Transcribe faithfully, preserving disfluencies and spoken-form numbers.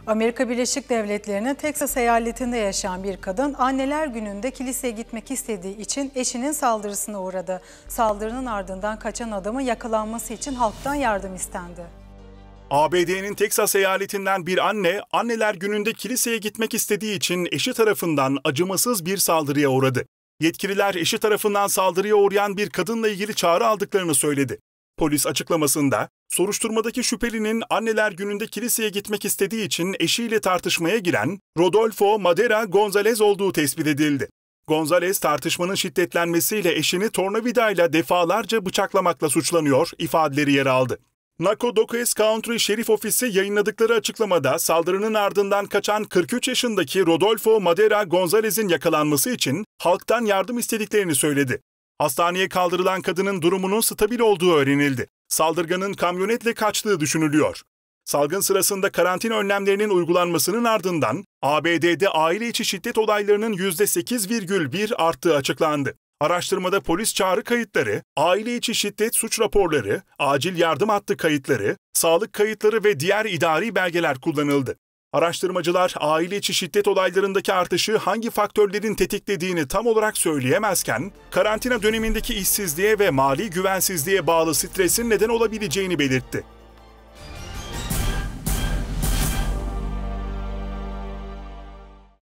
Amerika Birleşik Devletleri'nin Teksas eyaletinde yaşayan bir kadın Anneler Günü'nde kiliseye gitmek istediği için eşinin saldırısına uğradı. Saldırının ardından kaçan adamın yakalanması için halktan yardım istendi. A B D'nin Teksas eyaletinden bir anne, Anneler Günü'nde kiliseye gitmek istediği için eşi tarafından acımasız bir saldırıya uğradı. Yetkililer eşi tarafından saldırıya uğrayan bir kadınla ilgili çağrı aldıklarını söyledi. Polis açıklamasında, soruşturmadaki şüphelinin Anneler Günü'nde kiliseye gitmek istediği için eşiyle tartışmaya giren Rodolfo Madera Gonzalez olduğu tespit edildi. Gonzalez tartışmanın şiddetlenmesiyle eşini tornavidayla defalarca bıçaklamakla suçlanıyor ifadeleri yer aldı. Nacogdoches County Şerif Ofisi yayınladıkları açıklamada saldırının ardından kaçan kırk üç yaşındaki Rodolfo Madera Gonzalez'in yakalanması için halktan yardım istediklerini söyledi. Hastaneye kaldırılan kadının durumunun stabil olduğu öğrenildi. Saldırganın kamyonetle kaçtığı düşünülüyor. Salgın sırasında karantina önlemlerinin uygulanmasının ardından A B D'de aile içi şiddet olaylarının yüzde sekiz virgül bir arttığı açıklandı. Araştırmada polis çağrı kayıtları, aile içi şiddet suç raporları, acil yardım hattı kayıtları, sağlık kayıtları ve diğer idari belgeler kullanıldı. Araştırmacılar aile içi şiddet olaylarındaki artışı hangi faktörlerin tetiklediğini tam olarak söyleyemezken, karantina dönemindeki işsizliğe ve mali güvensizliğe bağlı stresin neden olabileceğini belirtti.